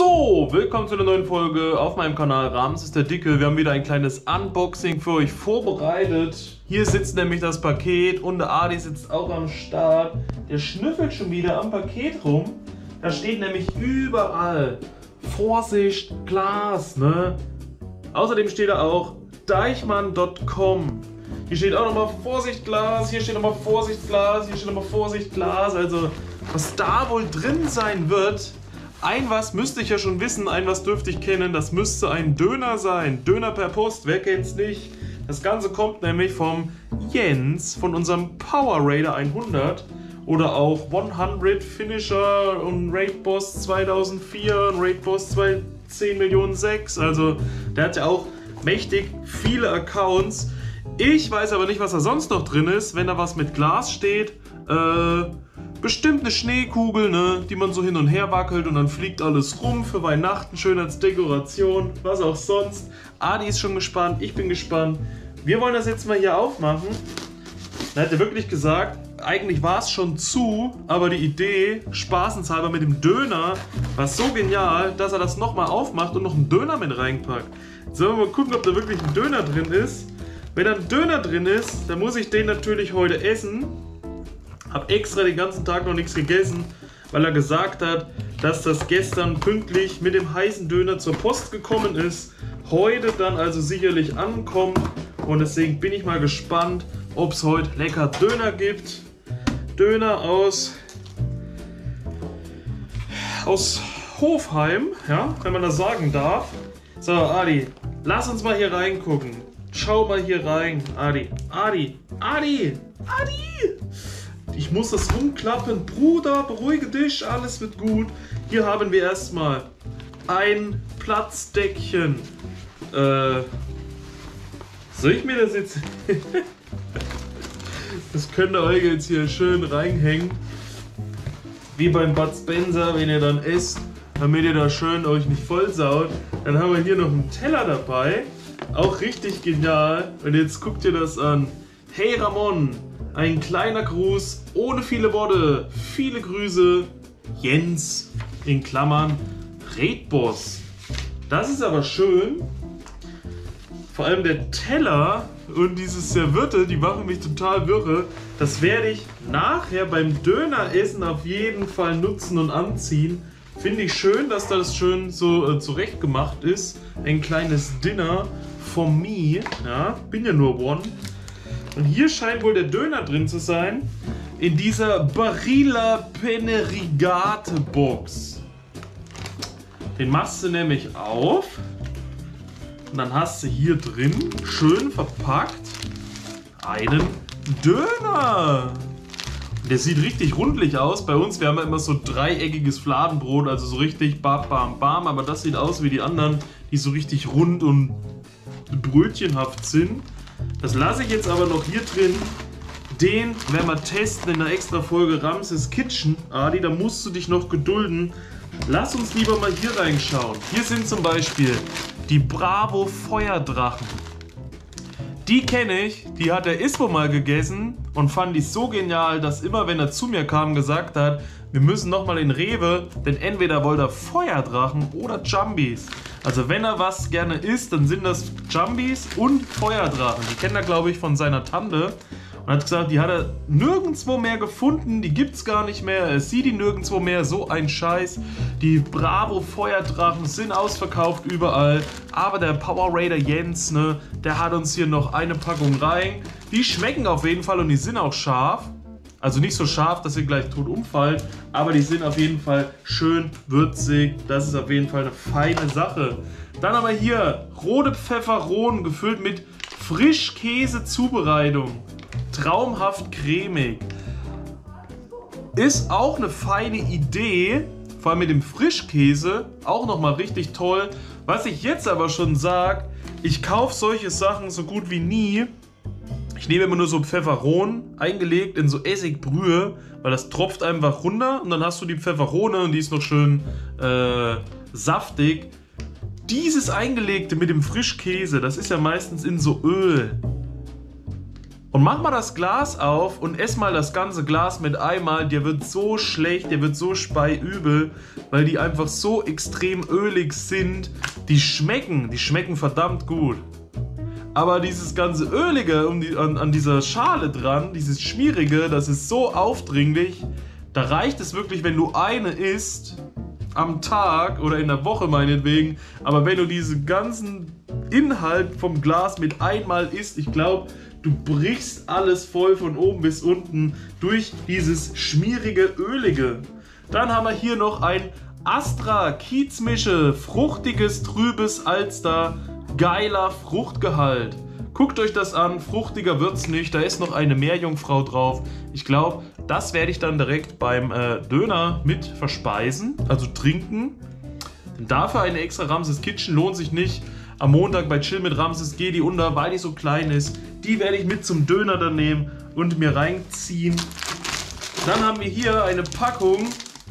So, willkommen zu einer neuen Folge auf meinem Kanal Rams ist der Dicke. Wir haben wieder ein kleines Unboxing für euch vorbereitet. Hier sitzt nämlich das Paket und der Adi sitzt auch am Start. Der schnüffelt schon wieder am Paket rum. Da steht nämlich überall Vorsicht, Glas, ne? Außerdem steht da auch deichmann.com. Hier steht auch nochmal Vorsicht, Glas, hier steht nochmal Vorsicht, Glas, hier steht nochmal Vorsicht, Glas. Also, was da wohl drin sein wird. Ein was müsste ich ja schon wissen, ein was dürfte ich kennen, das müsste ein Döner sein. Döner per Post, wer kennt's nicht? Das Ganze kommt nämlich vom Jens, von unserem Power Raider 100 oder auch 100 Finisher und Raid Boss 2004 und Raid Boss 10.000.006. Also der hat ja auch mächtig viele Accounts. Ich weiß aber nicht, was da sonst noch drin ist, wenn da was mit Glas steht. Bestimmt eine Schneekugel, ne, die man so hin und her wackelt und dann fliegt alles rum für Weihnachten, schön als Dekoration, was auch sonst. Adi ist schon gespannt, ich bin gespannt. Wir wollen das jetzt mal hier aufmachen. Da hat er wirklich gesagt, eigentlich war es schon zu, aber die Idee, spaßenshalber mit dem Döner, war so genial, dass er das nochmal aufmacht und noch einen Döner mit reinpackt. Jetzt sollen wir mal gucken, ob da wirklich ein Döner drin ist. Wenn da ein Döner drin ist, dann muss ich den natürlich heute essen. Hab extra den ganzen Tag noch nichts gegessen, weil er gesagt hat, dass das gestern pünktlich mit dem heißen Döner zur Post gekommen ist. Heute dann also sicherlich ankommt und deswegen bin ich mal gespannt, ob es heute lecker Döner gibt. Döner aus Hofheim, ja, wenn man das sagen darf. So, Adi, lass uns mal hier reingucken. Schau mal hier rein, Adi. Adi! Ich muss das umklappen. Bruder, beruhige dich, alles wird gut. Hier haben wir erstmal ein Platzdeckchen. Soll ich mir das jetzt... Das könnt ihr euch jetzt hier schön reinhängen. Wie beim Bud Spencer, wenn ihr dann esst, damit ihr da schön euch nicht vollsaut. Dann haben wir hier noch einen Teller dabei. Auch richtig genial. Und jetzt guckt ihr das an. Hey Ramon! Ein kleiner Gruß, ohne viele Worte, viele Grüße, Jens, in Klammern, Raid Boss. Das ist aber schön. Vor allem der Teller und dieses Serviette, die machen mich total wirre. Das werde ich nachher beim Döneressen auf jeden Fall nutzen und anziehen. Finde ich schön, dass das schön so zurecht gemacht ist. Ein kleines Dinner for me. Ja, bin ja nur one. Und hier scheint wohl der Döner drin zu sein, in dieser Barilla Penerigate Box. Den machst du nämlich auf und dann hast du hier drin, schön verpackt, einen Döner. Und der sieht richtig rundlich aus. Bei uns, wir haben ja immer so dreieckiges Fladenbrot, also so richtig bam, bam, bam. Aber das sieht aus wie die anderen, die so richtig rund und brötchenhaft sind. Das lasse ich jetzt aber noch hier drin. Den werden wir testen in einer extra Folge Ramses Kitchen. Adi, da musst du dich noch gedulden. Lass uns lieber mal hier reinschauen. Hier sind zum Beispiel die Bravo Feuerdrachen. Die kenne ich, die hat der Ispo mal gegessen und fand die so genial, dass immer wenn er zu mir kam gesagt hat, wir müssen nochmal in Rewe, denn entweder wollte er Feuerdrachen oder Jumbis. Also wenn er was gerne isst, dann sind das Jumbis und Feuerdrachen. Die kennt er, glaube ich, von seiner Tante. Und hat gesagt, die hat er nirgendwo mehr gefunden, die gibt es gar nicht mehr, er sieht die nirgendwo mehr, so ein Scheiß. Die Bravo Feuerdrachen sind ausverkauft überall, aber der Power Raider Jens, ne, der hat uns hier noch eine Packung rein. Die schmecken auf jeden Fall und die sind auch scharf. Also nicht so scharf, dass ihr gleich tot umfallt, aber die sind auf jeden Fall schön würzig. Das ist auf jeden Fall eine feine Sache. Dann haben wir hier rote Pfefferonen gefüllt mit Frischkäse-Zubereitung. Traumhaft cremig. Ist auch eine feine Idee, vor allem mit dem Frischkäse, auch nochmal richtig toll. Was ich jetzt aber schon sage, ich kaufe solche Sachen so gut wie nie. Ich nehme immer nur so Pfefferonen, eingelegt in so Essigbrühe, weil das tropft einfach runter und dann hast du die Pfefferone und die ist noch schön saftig. Dieses Eingelegte mit dem Frischkäse, das ist ja meistens in so Öl. Und mach mal das Glas auf und ess mal das ganze Glas mit einmal. Dir wird so schlecht, dir wird so speiübel, weil die einfach so extrem ölig sind. Die schmecken verdammt gut. Aber dieses ganze Ölige an dieser Schale dran, dieses Schmierige, das ist so aufdringlich. Da reicht es wirklich, wenn du eine isst am Tag oder in der Woche meinetwegen. Aber wenn du diesen ganzen Inhalt vom Glas mit einmal isst, ich glaube, du brichst alles voll von oben bis unten durch dieses schmierige, ölige. Dann haben wir hier noch ein Astra Kiezmische, fruchtiges, trübes Alster, geiler Fruchtgehalt. Guckt euch das an, fruchtiger wird's nicht, da ist noch eine Meerjungfrau drauf. Ich glaube, das werde ich dann direkt beim Döner mit verspeisen, also trinken. Denn dafür eine extra Ramses Kitchen lohnt sich nicht. Am Montag bei Chill mit Ramses geht die unter, weil die so klein ist. Die werde ich mit zum Döner dann nehmen und mir reinziehen. Dann haben wir hier eine Packung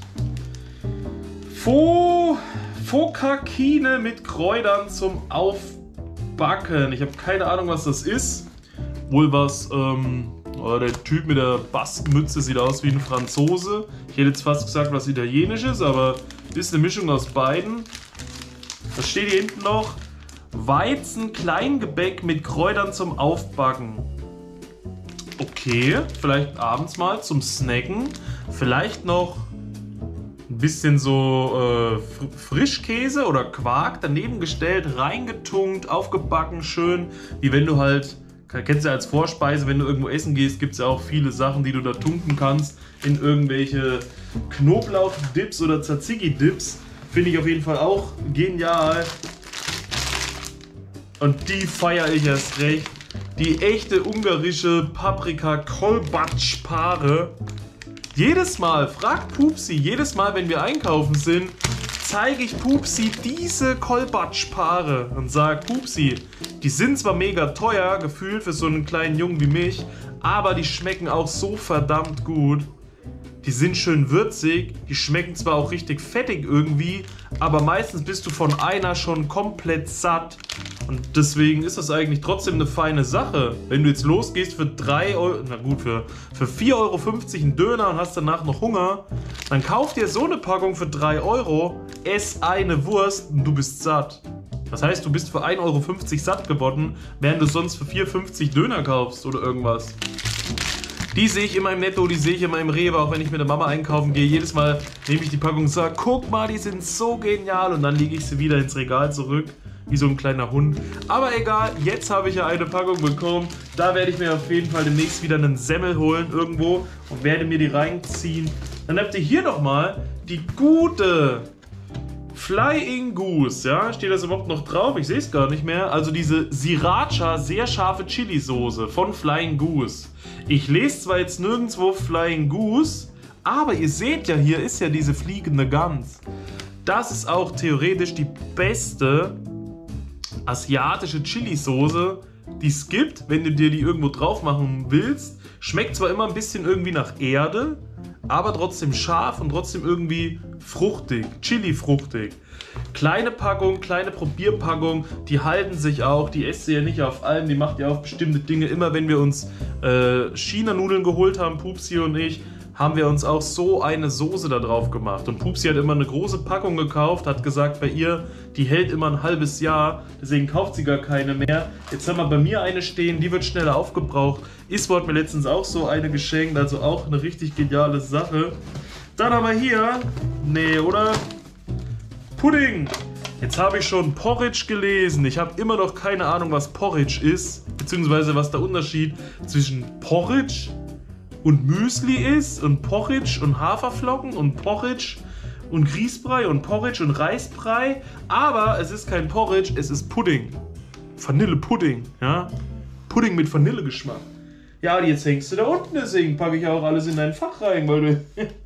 Fokakine mit Kräutern zum Aufbacken. Ich habe keine Ahnung, was das ist. Wohl was, der Typ mit der Baskenmütze sieht aus wie ein Franzose. Ich hätte jetzt fast gesagt, was Italienisches, aber ist eine Mischung aus beiden. Was steht hier hinten noch? Weizen-Kleingebäck mit Kräutern zum Aufbacken. Okay, vielleicht abends mal zum Snacken. Vielleicht noch ein bisschen so Frischkäse oder Quark daneben gestellt, reingetunkt, aufgebacken, schön. Wie wenn du halt, kennst du ja als Vorspeise, wenn du irgendwo essen gehst, gibt es ja auch viele Sachen, die du da tunken kannst in irgendwelche Knoblauch-Dips oder Tzatziki-Dips. Finde ich auf jeden Fall auch genial. Und die feiere ich erst recht. Die echte ungarische Paprika-Kolbatschpare. Jedes Mal, fragt Pupsi, jedes Mal, wenn wir einkaufen sind, zeige ich Pupsi diese Kolbatschpare und sage, Pupsi, die sind zwar mega teuer, gefühlt für so einen kleinen Jungen wie mich, aber die schmecken auch so verdammt gut. Die sind schön würzig, die schmecken zwar auch richtig fettig irgendwie, aber meistens bist du von einer schon komplett satt. Und deswegen ist das eigentlich trotzdem eine feine Sache. Wenn du jetzt losgehst für 3 Euro, na gut, für 4,50 Euro einen Döner und hast danach noch Hunger, dann kauf dir so eine Packung für 3 Euro, ess eine Wurst und du bist satt. Das heißt, du bist für 1,50 Euro satt geworden, während du sonst für 4,50 Döner kaufst oder irgendwas. Die sehe ich immer im Netto, die sehe ich immer im Rewe, auch wenn ich mit der Mama einkaufen gehe. Jedes Mal nehme ich die Packung und sage, guck mal, die sind so genial. Und dann lege ich sie wieder ins Regal zurück, wie so ein kleiner Hund. Aber egal, jetzt habe ich ja eine Packung bekommen. Da werde ich mir auf jeden Fall demnächst wieder einen Semmel holen irgendwo und werde mir die reinziehen. Dann habt ihr hier nochmal die gute Flying Goose, ja, steht das überhaupt noch drauf? Ich sehe es gar nicht mehr. Also diese Sriracha, sehr scharfe Chili-Soße von Flying Goose. Ich lese zwar jetzt nirgendwo Flying Goose, aber ihr seht ja, hier ist ja diese fliegende Gans. Das ist auch theoretisch die beste asiatische Chili-Soße, die es gibt, wenn du dir die irgendwo drauf machen willst. Schmeckt zwar immer ein bisschen irgendwie nach Erde, aber trotzdem scharf und trotzdem irgendwie fruchtig, Chili-fruchtig. Kleine Packung, kleine Probierpackung, die halten sich auch, die esst ihr ja nicht auf allem, die macht ihr auf bestimmte Dinge. Immer wenn wir uns China-Nudeln geholt haben, Pupsi und ich, haben wir uns auch so eine Soße da drauf gemacht. Und Pupsi hat immer eine große Packung gekauft, hat gesagt, bei ihr, die hält immer ein halbes Jahr, deswegen kauft sie gar keine mehr. Jetzt haben wir bei mir eine stehen, die wird schneller aufgebraucht. Iswo hat mir letztens auch so eine geschenkt, also auch eine richtig geniale Sache. Dann haben wir hier, nee, oder? Pudding. Jetzt habe ich schon Porridge gelesen. Ich habe immer noch keine Ahnung, was Porridge ist, beziehungsweise was der Unterschied zwischen Porridge und Müsli ist und Porridge und Haferflocken und Porridge und Grießbrei und Porridge und Reisbrei. Aber es ist kein Porridge, es ist Pudding. Vanillepudding, ja? Pudding mit Vanillegeschmack. Ja, jetzt hängst du da unten, deswegen packe ich auch alles in dein Fach rein, weil du...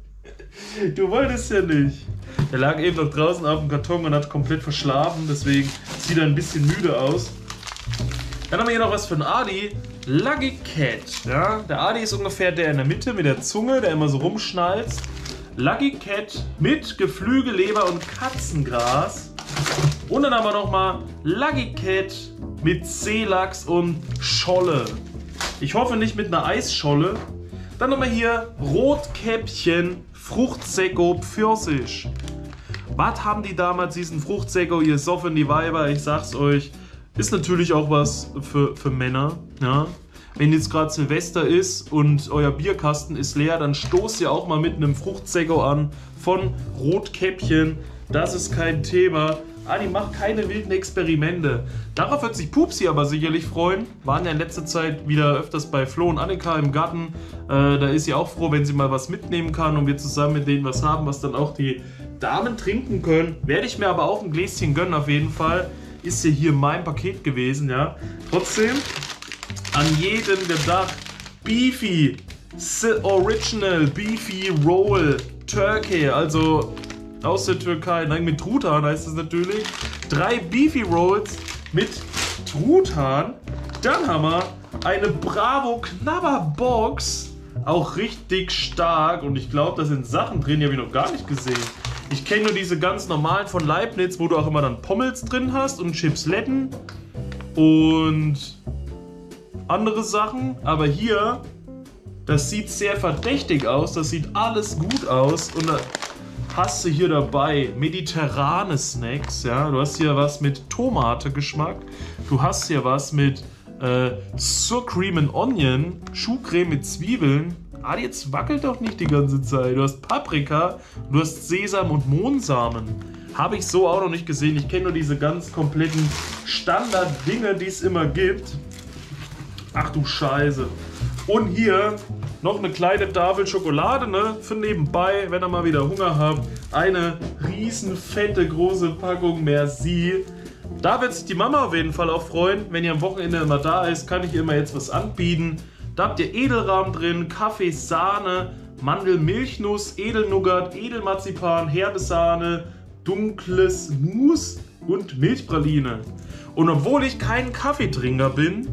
Du wolltest ja nicht. Der lag eben noch draußen auf dem Karton und hat komplett verschlafen, deswegen sieht er ein bisschen müde aus. Dann haben wir hier noch was für den Adi. Lucky Cat. Ja? Der Adi ist ungefähr der in der Mitte mit der Zunge, der immer so rumschnalzt. Lucky Cat mit Geflügel, Leber und Katzengras. Und dann haben wir nochmal Lucky Cat mit Seelachs und Scholle. Ich hoffe nicht mit einer Eisscholle. Dann haben wir hier Rotkäppchen, Fruchtsäcko, Pfirsich. Was haben die damals, diesen Fruchtsäcko, ihr soffen die Weiber, ich sag's euch. Ist natürlich auch was für Männer, ja. Wenn jetzt gerade Silvester ist und euer Bierkasten ist leer, dann stoßt ihr auch mal mit einem Fruchtsäcko an von Rotkäppchen. Das ist kein Thema. Die macht keine wilden Experimente. Darauf wird sich Pupsi aber sicherlich freuen. Waren ja in letzter Zeit wieder öfters bei Flo und Annika im Garten. Da ist sie auch froh, wenn sie mal was mitnehmen kann und wir zusammen mit denen was haben, was dann auch die Damen trinken können. Werde ich mir aber auch ein Gläschen gönnen auf jeden Fall. Ist ja hier mein Paket gewesen, ja. Trotzdem an jeden gedacht. Beefy, The Original Beefy Roll Turkey, also aus der Türkei, nein, mit Truthahn heißt es natürlich. 3 Beefy Rolls mit Truthahn. Dann haben wir eine Bravo Knabber Box, auch richtig stark und ich glaube, da sind Sachen drin, die habe ich noch gar nicht gesehen. Ich kenne nur diese ganz normalen von Leibniz, wo du auch immer dann Pommels drin hast und Chipsletten und andere Sachen, aber hier, das sieht sehr verdächtig aus, das sieht alles gut aus und da hast du hier dabei mediterrane Snacks, ja, du hast hier was mit Tomate-Geschmack, du hast hier was mit Sour Cream and Onion, Schuhcreme mit Zwiebeln. Jetzt wackelt doch nicht die ganze Zeit. Du hast Paprika, du hast Sesam und Mohnsamen. Habe ich so auch noch nicht gesehen. Ich kenne nur diese ganz kompletten Standard-Dinge, die es immer gibt. Ach du Scheiße. Und hier noch eine kleine Tafel Schokolade, ne? Für nebenbei, wenn ihr mal wieder Hunger habt. Eine riesen fette große Packung Merci. Da wird sich die Mama auf jeden Fall auch freuen. Wenn ihr am Wochenende immer da ist, kann ich ihr immer jetzt was anbieten. Da habt ihr Edelrahm drin, Kaffee, Sahne, Mandel-Milchnuss, Edelnougat, Edelmarzipan, Herbesahne, dunkles Mousse und Milchpraline. Und obwohl ich kein Kaffeetrinker bin,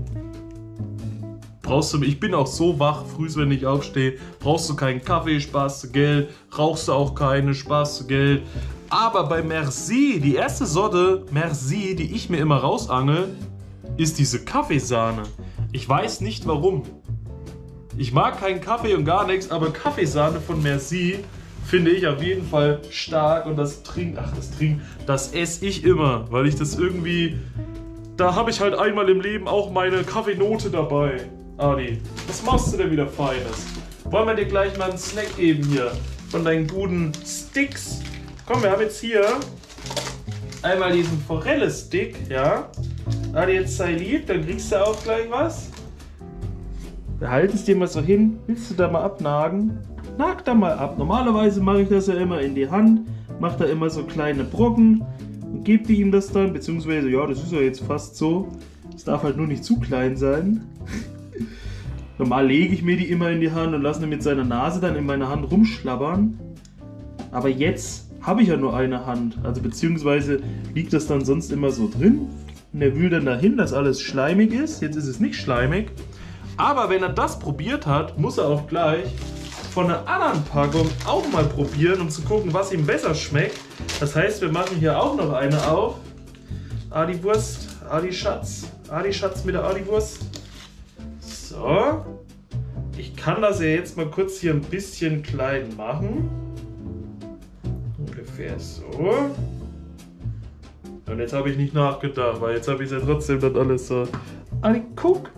ich bin auch so wach, früh, wenn ich aufstehe, brauchst du keinen Kaffee, sparst du Geld, rauchst du auch keine, sparst du Geld. Aber bei Merci, die erste Sorte Merci, die ich mir immer rausangel, ist diese Kaffeesahne. Ich weiß nicht warum. Ich mag keinen Kaffee und gar nichts, aber Kaffeesahne von Merci finde ich auf jeden Fall stark und das esse ich immer, weil ich das irgendwie, da habe ich halt einmal im Leben auch meine Kaffeenote dabei. Adi, was machst du denn wieder Feines? Wollen wir dir gleich mal einen Snack geben hier von deinen guten Sticks? Komm, wir haben jetzt hier einmal diesen Forelle-Stick, ja. Adi, jetzt sei lieb, dann kriegst du auch gleich was. Wir halten es dir mal so hin. Willst du da mal abnagen? Nag da mal ab. Normalerweise mache ich das ja immer in die Hand, mache da immer so kleine Brocken und gebe ihm das dann, beziehungsweise, ja, das ist ja jetzt fast so. Es darf halt nur nicht zu klein sein. Normal lege ich mir die immer in die Hand und lasse ihn mit seiner Nase dann in meiner Hand rumschlabbern. Aber jetzt habe ich ja nur eine Hand, also beziehungsweise liegt das dann sonst immer so drin. Und er wühlt dann dahin, dass alles schleimig ist. Jetzt ist es nicht schleimig. Aber wenn er das probiert hat, muss er auch gleich von einer anderen Packung auch mal probieren, um zu gucken, was ihm besser schmeckt. Das heißt, wir machen hier auch noch eine auf. Adi Wurst, Adi Schatz mit der Adi Wurst. So. Ich kann das ja jetzt mal kurz hier ein bisschen klein machen. Ungefähr so. Und jetzt habe ich nicht nachgedacht, weil jetzt habe ich ja trotzdem dann alles so. Adi, guck!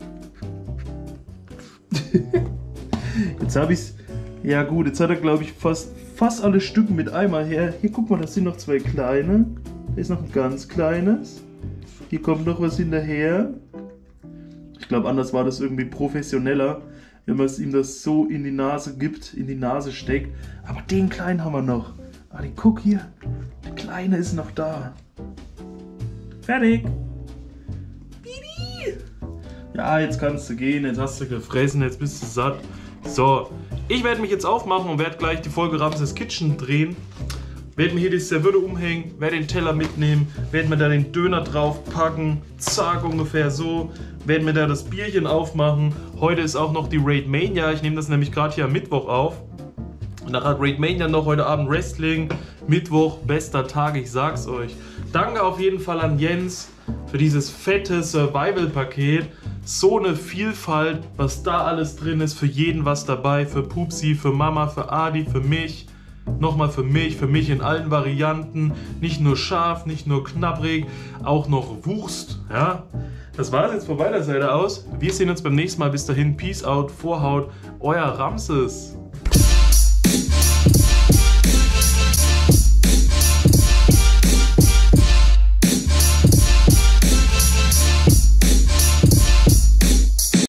Jetzt habe ich es. Ja gut, jetzt hat er glaube ich fast alle Stücken mit einmal her. Hier guck mal, das sind noch 2 kleine. Da ist noch ein ganz kleines. Hier kommt noch was hinterher. Ich glaube, anders war das irgendwie professioneller, wenn man es ihm das so in die Nase gibt, in die Nase steckt. Aber den kleinen haben wir noch. Adi, guck hier. Der kleine ist noch da. Fertig. Bibi. Ja, jetzt kannst du gehen, jetzt hast du gefressen, jetzt bist du satt. So, ich werde mich jetzt aufmachen und werde gleich die Folge Ramses Kitchen drehen. Werde mir hier die Serviette umhängen, werde den Teller mitnehmen, werde mir da den Döner drauf packen, zack, ungefähr so. Werde mir da das Bierchen aufmachen. Heute ist auch noch die Raid Mania, ich nehme das nämlich gerade hier am Mittwoch auf. Und da hat Raid Mania noch heute Abend Wrestling. Mittwoch, bester Tag, ich sag's euch. Danke auf jeden Fall an Jens für dieses fette Survival-Paket. So eine Vielfalt, was da alles drin ist, für jeden was dabei, für Pupsi, für Mama, für Adi, für mich. Nochmal für mich in allen Varianten, nicht nur scharf, nicht nur knabbrig, auch noch Wurst, ja. Das war es jetzt von meiner Seite aus. Wir sehen uns beim nächsten Mal. Bis dahin, Peace out, Vorhaut, euer Ramses.